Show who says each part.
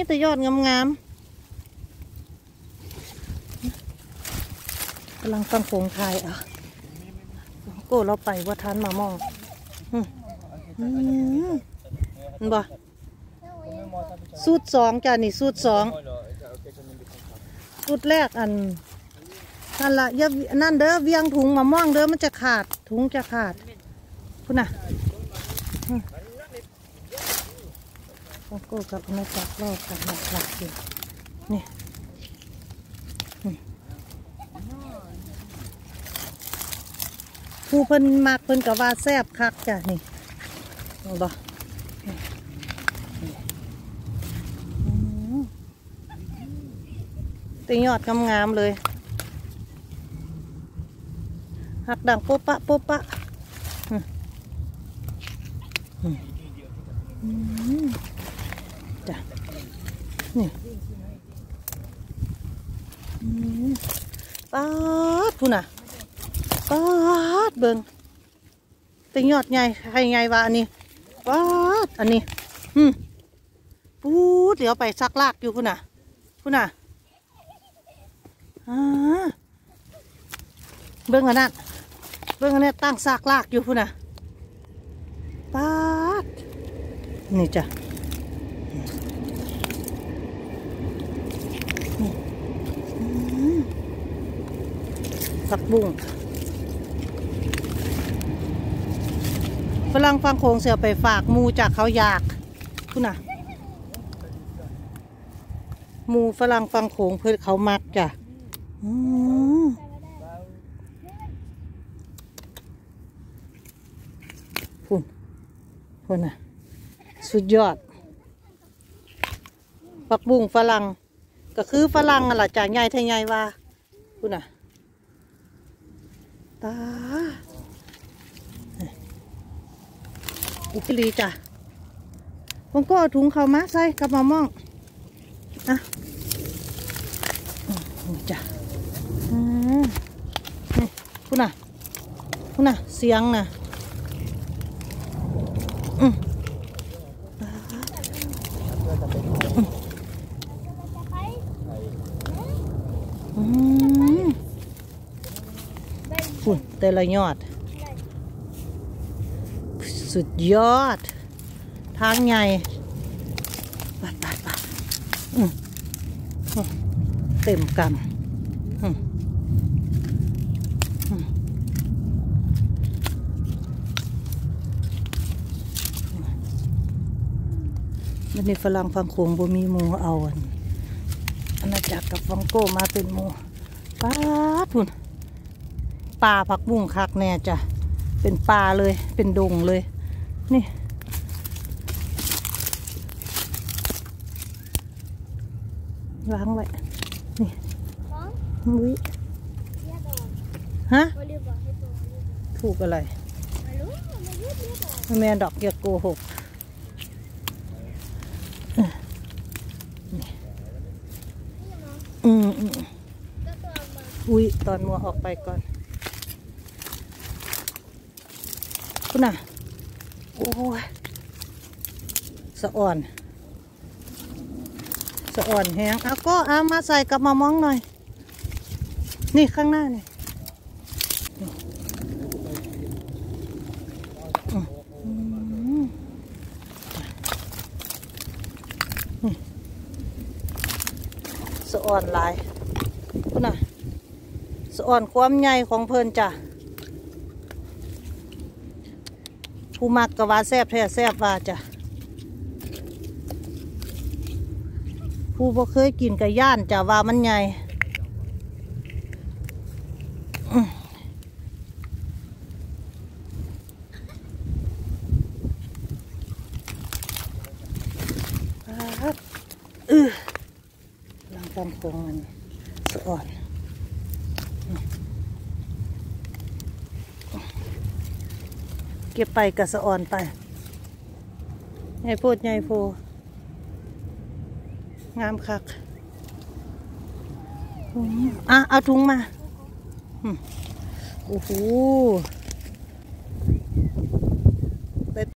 Speaker 1: แต่ยอดงามๆกำลังฟังโขงไทยอ่ะโก้เราไปว่าทันมามองบ่สูตร2จ้ะนี่สูตร2สูตรแรกอันนั่นละอย่านั่นเด้อเวียงถุงมะม่วงเด้อมันจะขาดถุงจะขาดคุณน่ะโก้กับนักจักรอบกันหลักอยู่นี่ผู้เพิ่นมากเพิ่นกับว่าแซ่บคักจ้ะนี่บ่ตียอดงามๆเลยหักดังโป๊ะปะโป๊ะปะจ้ะนี่ป๊าดพูน่ะป๊าดเบิ่งตียอดใหญ่ให้ใหญ่ว่าอันนี้ป๊าดอันนี้ปูดเดี๋ยวไปซักลากอยู่พูน่ะเบิ่งอันนั้นเบิ่งอันนี้ตั้งซากลากอยู่พุ่นน่ะป๊าดนี่จ้ะผักบุ้งฝรั่งฟังโขงเสือไปฝากมูจากเขาอยากพุ่นน่ะมูฝรั่งฟังโขงเพื่อเขามักจ้ะพุ่นน่ะสุดยอดผักบุ้งฝรั่งก็คือฝรั่งอะไรจากใหญ่ไทยใหญ่ว่าพุ่นน่ะตาอุปลีจ้ะผมก็เอาถุงเข้ามาใส่กับมะม่วงอ่ะนี่จ้ะนี่พุ่นน่ะเสียงน่ะพุ่นแต่ละยอดสุดยอดทางใหญ่ไปเต็มกำวันนี้ฝรั่งฟังโขงบ่มีหมูเอาอันนั้นจากกับฟังโก้มาเป็นหมูป้าพุ่นปลาผักบุ้งคักแน่จ้ะเป็นปลาเลยเป็นดงเลยนี่ล้างไว้นี่มุ้ยฮะถูกอะไรแม่ดอกอย่าโกหกอุ้ยตอนมัวออกไปก่อนคุณน่ะโอ้ยสะอ่อนแห้งเอาก็เอามาใส่กับมะม่วงหน่อยนี่ข้างหน้านี่สะอ่อนหลายคุณน่ะสะอ่อนความใหญ่ของเพลินจ้ะผู้มักกะว่าแซ่บแท้แซ่บว่าจ้ะผู้บ่เคยกินกะย่านจ้ะว่ามันใหญ่ลังฟังโขงมันสะอ่อนเก็บไปกะสะอ่อนไปใหญ่โพดใหญ่โพงามคักเอาถุงมาโอ้โห